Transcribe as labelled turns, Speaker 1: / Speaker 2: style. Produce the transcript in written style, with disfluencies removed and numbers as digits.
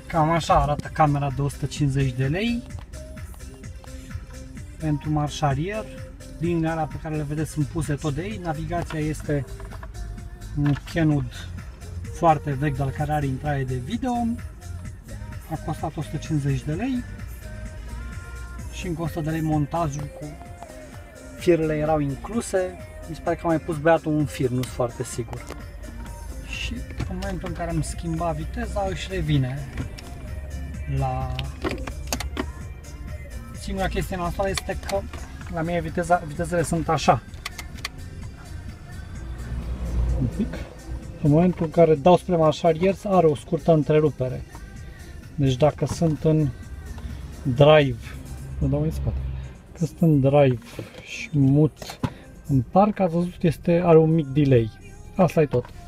Speaker 1: Cam așa arată camera de 150 de lei pentru marșarier. Liniile alea pe care le vedeți sunt puse tot de ei. Navigația este un Kenwood foarte vechi, dar care are intrare de video. A costat 150 de lei și încă 100 de lei montajul cu firele erau incluse. Mi se pare că a mai pus băiatul un fir, nu sunt foarte sigur. Și în momentul în care am schimbat viteza își revine la... Singura chestie nasoală este că la mine vitezele sunt așa. Un pic. În momentul în care dau spre marșarier are o scurtă întrerupere. Deci dacă sunt în drive, mă dau în spate. Că sunt în drive și mut în parc, ați văzut, are un mic delay. Asta e tot.